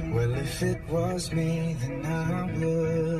Well, if it was me, then I would